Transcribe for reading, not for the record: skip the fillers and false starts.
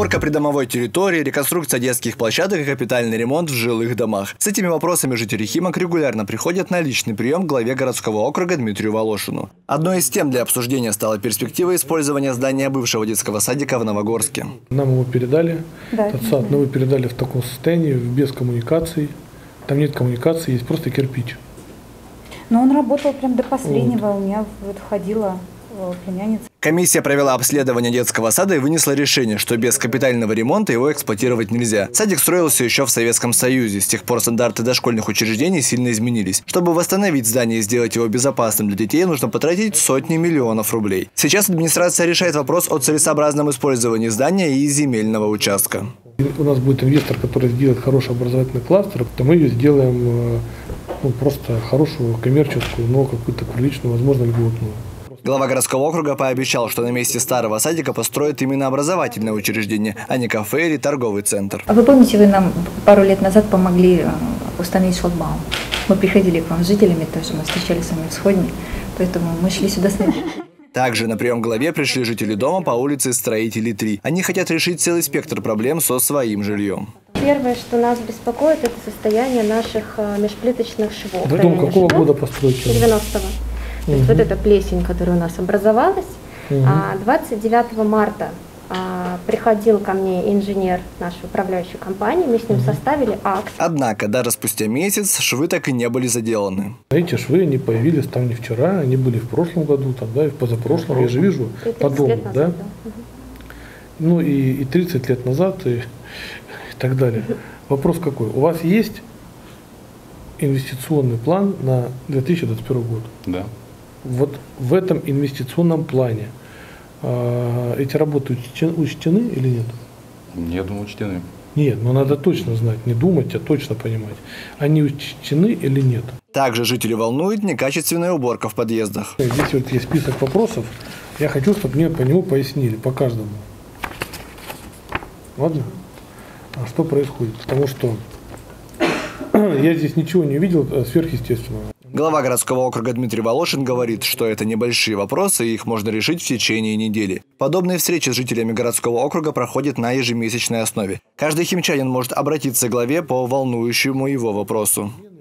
Уборка придомовой территории, реконструкция детских площадок и капитальный ремонт в жилых домах. С этими вопросами жители Химок регулярно приходят на личный прием к главе городского округа Дмитрию Волошину. Одной из тем для обсуждения стала перспектива использования здания бывшего детского садика в Новогорске. Нам его передали, этот сад, но его передали в таком состоянии, без коммуникаций. Там нет коммуникации, есть просто кирпич. Но он работал прям до последнего, у меня входила племянница. Комиссия провела обследование детского сада и вынесла решение, что без капитального ремонта его эксплуатировать нельзя. Садик строился еще в Советском Союзе. С тех пор стандарты дошкольных учреждений сильно изменились. Чтобы восстановить здание и сделать его безопасным для детей, нужно потратить сотни миллионов рублей. Сейчас администрация решает вопрос о целесообразном использовании здания и земельного участка. У нас будет инвестор, который сделает хороший образовательный кластер, то мы ее сделаем просто хорошую коммерческую, но какую-то приличную, возможно, льготную. Глава городского округа пообещал, что на месте старого садика построят именно образовательное учреждение, а не кафе или торговый центр. Вы помните, вы нам пару лет назад помогли установить шлагбаум. Мы приходили к вам с жителями тоже, мы встречались с вами в Сходне, поэтому мы шли сюда с ними. Также на прием к главе пришли жители дома по улице Строителей 3. Они хотят решить целый спектр проблем со своим жильем. Первое, что нас беспокоит, это состояние наших межплиточных швов. Дом какого года постройки? 90-го. То есть вот эта плесень, которая у нас образовалась. 29 марта приходил ко мне инженер нашей управляющей компании, мы с ним составили акт. Однако даже спустя месяц швы так и не были заделаны. Эти швы не появились там не вчера, они были в прошлом году, там, да, и в позапрошлом, я же вижу по дому, да? Ну и 30 лет назад и так далее. Вопрос какой? У вас есть инвестиционный план на 2021 год? Да. Вот в этом инвестиционном плане эти работы учтены или нет? Я думаю, учтены. Нет, но надо точно знать, не думать, а точно понимать. Они учтены или нет? Также жители волнует некачественная уборка в подъездах. Здесь вот есть список вопросов. Я хочу, чтобы мне по нему пояснили, по каждому. Ладно? А что происходит? Потому что я здесь ничего не видел сверхъестественного. Глава городского округа Дмитрий Волошин говорит, что это небольшие вопросы, и их можно решить в течение недели. Подобные встречи с жителями городского округа проходят на ежемесячной основе. Каждый химчанин может обратиться к главе по волнующему его вопросу.